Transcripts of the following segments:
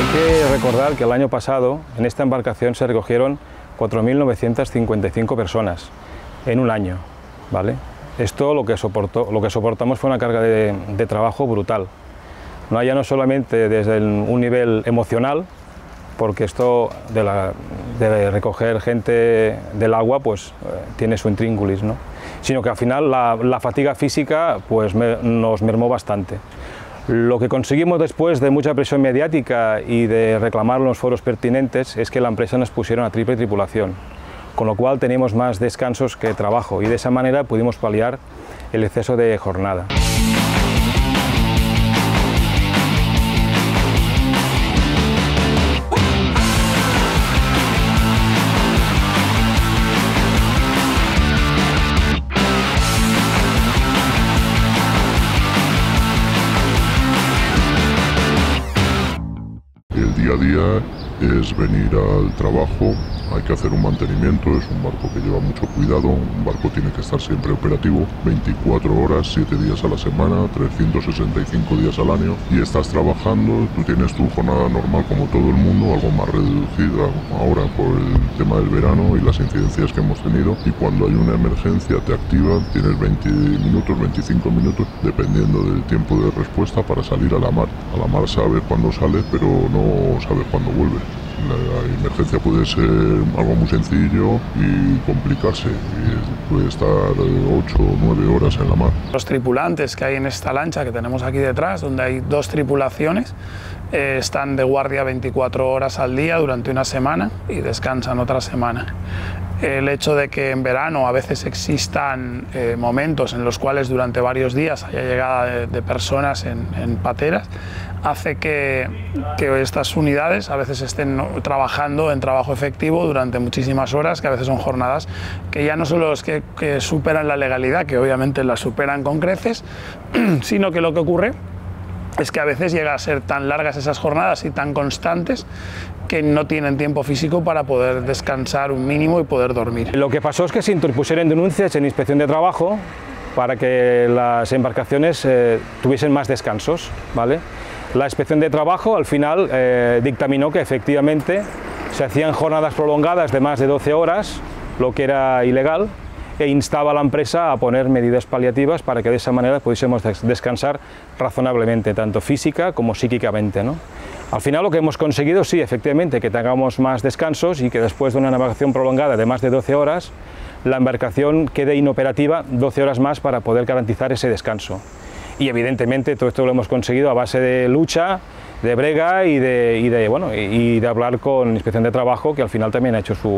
que recordar que el año pasado en esta embarcación se recogieron 4.955 personas en un año, ¿vale? Esto lo que soportamos fue una carga de trabajo brutal. Ya no solamente desde un nivel emocional, porque esto de recoger gente del agua pues tiene su intríngulis, ¿no? Sino que al final la fatiga física pues nos mermó bastante. Lo que conseguimos después de mucha presión mediática y de reclamar los foros pertinentes es que la empresa nos pusiera una triple tripulación, con lo cual teníamos más descansos que trabajo y de esa manera pudimos paliar el exceso de jornada. El día a día es venir al trabajo, hay que hacer un mantenimiento, es un barco que lleva mucho cuidado, un barco tiene que estar siempre operativo, 24 horas, 7 días a la semana, 365 días al año, y estás trabajando, tú tienes tu jornada normal como todo el mundo, algo más reducida ahora por el tema del verano y las incidencias que hemos tenido, y cuando hay una emergencia te activan, tienes 20 minutos, 25 minutos, dependiendo del tiempo de respuesta para salir a la mar. A la mar sabes cuándo sales, pero no sabes cuándo vuelves. La emergencia puede ser algo muy sencillo y complicarse, y puede estar 8 o 9 horas en la mar. Los tripulantes que hay en esta lancha que tenemos aquí detrás, donde hay 2 tripulaciones, están de guardia 24 horas al día durante una semana y descansan otra semana. El hecho de que en verano a veces existan momentos en los cuales durante varios días haya llegada de personas en pateras, hace que estas unidades a veces estén trabajando en trabajo efectivo durante muchísimas horas, que a veces son jornadas que ya no solo es que superan la legalidad, que obviamente la superan con creces, sino que lo que ocurre es que a veces llega a ser tan largas esas jornadas y tan constantes que no tienen tiempo físico para poder descansar un mínimo y poder dormir. Lo que pasó es que se interpusieron denuncias en Inspección de Trabajo para que las embarcaciones tuviesen más descansos, ¿vale? La Inspección de Trabajo al final dictaminó que efectivamente se hacían jornadas prolongadas de más de 12 horas, lo que era ilegal, e instaba a la empresa a poner medidas paliativas para que de esa manera pudiésemos descansar razonablemente, tanto física como psíquicamente, ¿no? Al final lo que hemos conseguido, sí, efectivamente, que tengamos más descansos y que después de una navegación prolongada de más de 12 horas, la embarcación quede inoperativa 12 horas más para poder garantizar ese descanso. Y evidentemente todo esto lo hemos conseguido a base de lucha, de brega y de hablar con Inspección de Trabajo, que al final también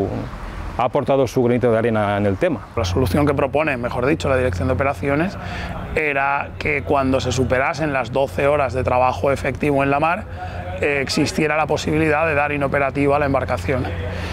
ha aportado su granito de arena en el tema. La solución que propone, mejor dicho, la Dirección de Operaciones, era que cuando se superasen las 12 horas de trabajo efectivo en la mar, existiera la posibilidad de dar inoperativa a la embarcación.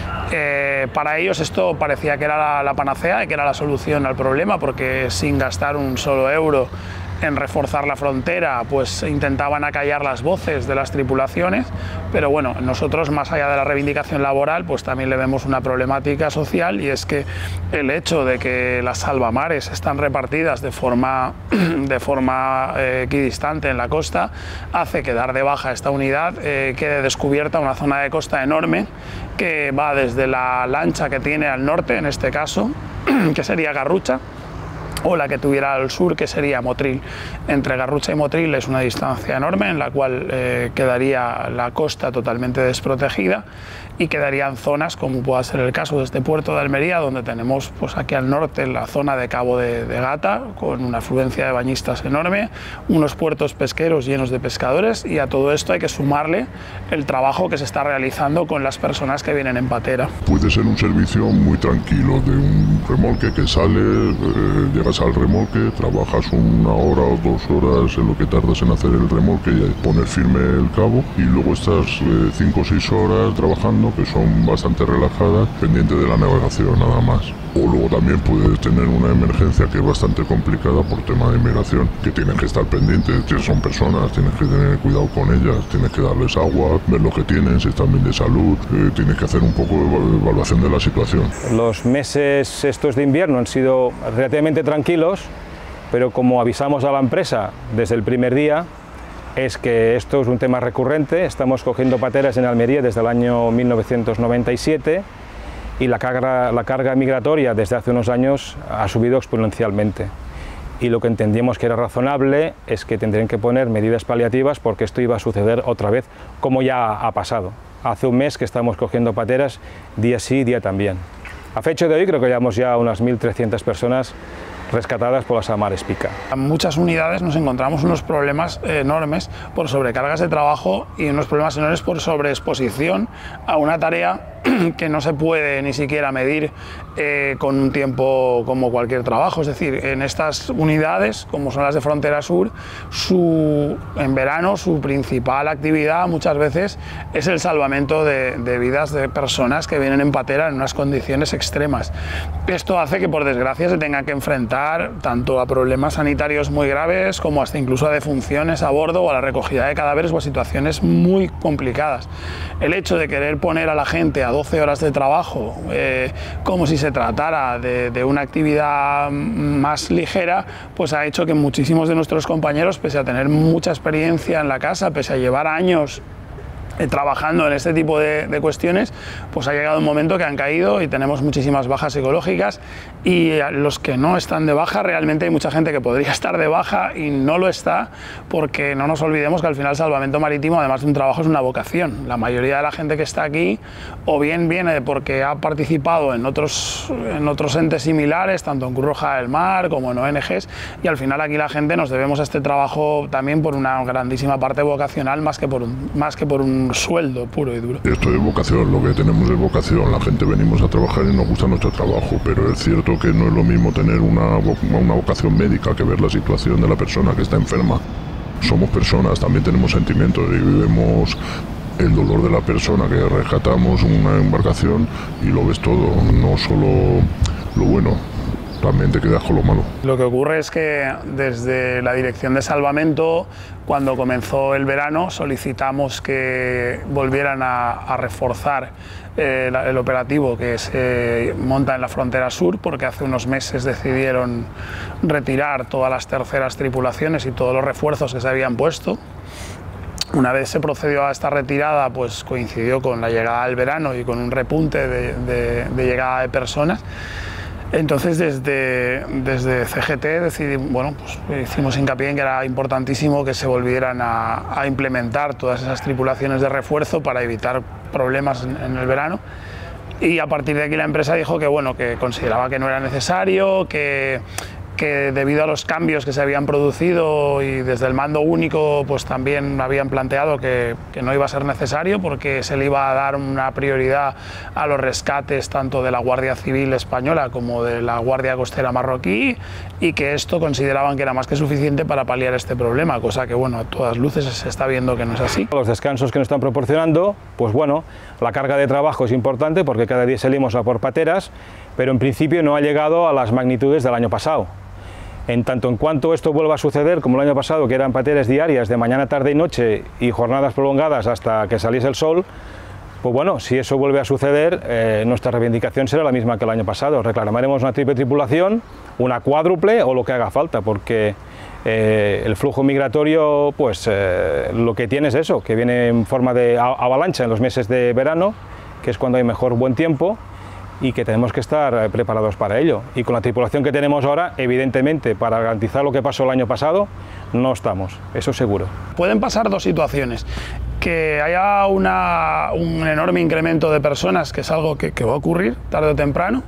Para ellos esto parecía que era la panacea y que era la solución al problema, porque sin gastar un solo euro en reforzar la frontera, pues intentaban acallar las voces de las tripulaciones, pero bueno, nosotros, más allá de la reivindicación laboral, pues también le vemos una problemática social, y es que el hecho de que las salvamares están repartidas de forma equidistante en la costa hace que dar de baja esta unidad quede descubierta una zona de costa enorme que va desde la lancha que tiene al norte, en este caso, que sería Garrucha, o la que tuviera al sur, que sería Motril. Entre Garrucha y Motril es una distancia enorme en la cual quedaría la costa totalmente desprotegida y quedarían zonas, como pueda ser el caso de este puerto de Almería, donde tenemos pues aquí al norte la zona de Cabo de Gata, con una afluencia de bañistas enorme, unos puertos pesqueros llenos de pescadores, y a todo esto hay que sumarle el trabajo que se está realizando con las personas que vienen en patera. Puede ser un servicio muy tranquilo, de un remolque que sale, llegas al remolque, trabajas 1 hora o 2 horas en lo que tardas en hacer el remolque y poner firme el cabo, y luego estás 5 o 6 horas trabajando, que son bastante relajadas, pendiente de la navegación nada más. O luego también puedes tener una emergencia que es bastante complicada por tema de migración, que tienes que estar pendiente, que son personas, tienes que tener cuidado con ellas, tienes que darles agua, ver lo que tienen, si están bien de salud, tienes que hacer un poco de evaluación de la situación. Los meses estos de invierno han sido relativamente tranquilos, pero como avisamos a la empresa desde el primer día, es que esto es un tema recurrente. Estamos cogiendo pateras en Almería desde el año 1997 y la carga migratoria desde hace unos años ha subido exponencialmente. Y lo que entendíamos que era razonable es que tendrían que poner medidas paliativas porque esto iba a suceder otra vez, como ya ha pasado. Hace un mes que estamos cogiendo pateras día sí, día también. A fecha de hoy creo que llevamos ya unas 1.300 personas rescatadas por la Sahara Espica. En muchas unidades nos encontramos unos problemas enormes por sobrecargas de trabajo y unos problemas enormes por sobreexposición a una tarea que no se puede ni siquiera medir con un tiempo como cualquier trabajo. Es decir, en estas unidades, como son las de Frontera Sur, en verano su principal actividad muchas veces es el salvamento de vidas de personas que vienen en patera en unas condiciones extremas. Esto hace que, por desgracia, se tengan que enfrentar tanto a problemas sanitarios muy graves como hasta incluso a defunciones a bordo o a la recogida de cadáveres o a situaciones muy complicadas. El hecho de querer poner a la gente a 12 horas de trabajo como si se tratara de una actividad más ligera, pues ha hecho que muchísimos de nuestros compañeros, pese a tener mucha experiencia en la casa, pese a llevar años trabajando en este tipo de cuestiones, pues ha llegado un momento que han caído y tenemos muchísimas bajas psicológicas, y a los que no están de baja, realmente hay mucha gente que podría estar de baja y no lo está, porque no nos olvidemos que al final el salvamento marítimo, además de un trabajo, es una vocación. La mayoría de la gente que está aquí o bien viene porque ha participado en otros entes similares, tanto en Cruz Roja del Mar como en ONGs, y al final aquí la gente nos debemos a este trabajo también por una grandísima parte vocacional, más que por un sueldo puro y duro. Esto es vocación, lo que tenemos es vocación. La gente venimos a trabajar y nos gusta nuestro trabajo, pero es cierto que no es lo mismo tener una vocación médica que ver la situación de la persona que está enferma. Somos personas, también tenemos sentimientos y vivimos el dolor de la persona que rescatamos una embarcación y lo ves todo, no solo lo bueno. También te quedas con lo malo. Lo que ocurre es que desde la Dirección de Salvamento, cuando comenzó el verano, solicitamos que volvieran a reforzar el operativo que se monta en la Frontera Sur, porque hace unos meses decidieron retirar todas las terceras tripulaciones y todos los refuerzos que se habían puesto. Una vez se procedió a esta retirada, pues coincidió con la llegada del verano y con un repunte de llegada de personas. Entonces desde CGT hicimos hincapié en que era importantísimo que se volvieran a implementar todas esas tripulaciones de refuerzo para evitar problemas en el verano, y a partir de aquí la empresa dijo que consideraba que no era necesario, que debido a los cambios que se habían producido y desde el mando único pues también habían planteado que no iba a ser necesario, porque se le iba a dar una prioridad a los rescates tanto de la Guardia Civil española como de la Guardia Costera marroquí, y que esto consideraban que era más que suficiente para paliar este problema, cosa que a todas luces se está viendo que no es así. Los descansos que nos están proporcionando, pues bueno, la carga de trabajo es importante porque cada día salimos a por pateras, pero en principio no ha llegado a las magnitudes del año pasado. En tanto en cuanto esto vuelva a suceder, como el año pasado, que eran pateras diarias de mañana, tarde y noche y jornadas prolongadas hasta que saliese el sol, pues bueno, si eso vuelve a suceder, nuestra reivindicación será la misma que el año pasado. Reclamaremos una triple tripulación, una cuádruple o lo que haga falta, porque el flujo migratorio, pues lo que tiene es eso, que viene en forma de avalancha en los meses de verano, que es cuando hay mejor buen tiempo, y que tenemos que estar preparados para ello. Y con la tripulación que tenemos ahora, evidentemente, para garantizar lo que pasó el año pasado, no estamos, eso seguro. Pueden pasar dos situaciones: que haya un enorme incremento de personas, que es algo que va a ocurrir tarde o temprano,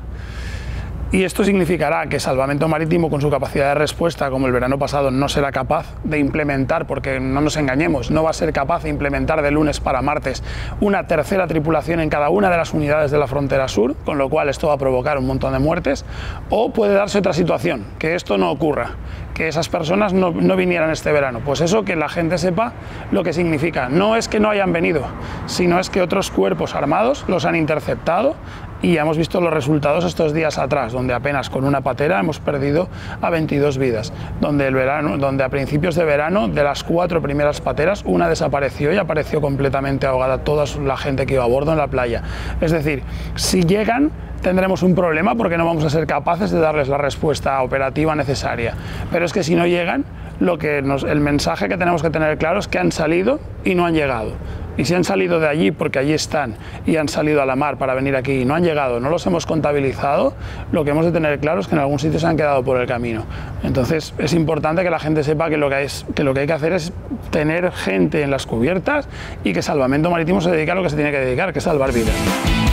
y esto significará que Salvamento Marítimo, con su capacidad de respuesta, como el verano pasado, no será capaz de implementar, porque no nos engañemos, no va a ser capaz de implementar de lunes para martes una tercera tripulación en cada una de las unidades de la Frontera Sur, con lo cual esto va a provocar un montón de muertes. O puede darse otra situación, que esto no ocurra, que esas personas no vinieran este verano. Pues eso, que la gente sepa lo que significa. No es que no hayan venido, sino es que otros cuerpos armados los han interceptado, y ya hemos visto los resultados estos días atrás, donde apenas con una patera hemos perdido a 22 vidas, donde a principios de verano, de las 4 primeras pateras, una desapareció y apareció completamente ahogada toda la gente que iba a bordo en la playa. Es decir, si llegan, tendremos un problema porque no vamos a ser capaces de darles la respuesta operativa necesaria. Pero es que si no llegan, el mensaje que tenemos que tener claro es que han salido y no han llegado. Y si han salido de allí porque allí están y han salido a la mar para venir aquí y no han llegado, no los hemos contabilizado, lo que hemos de tener claro es que en algún sitio se han quedado por el camino. Entonces es importante que la gente sepa que lo que hay que hacer es tener gente en las cubiertas y que Salvamento Marítimo se dedica a lo que se tiene que dedicar, que es salvar vidas.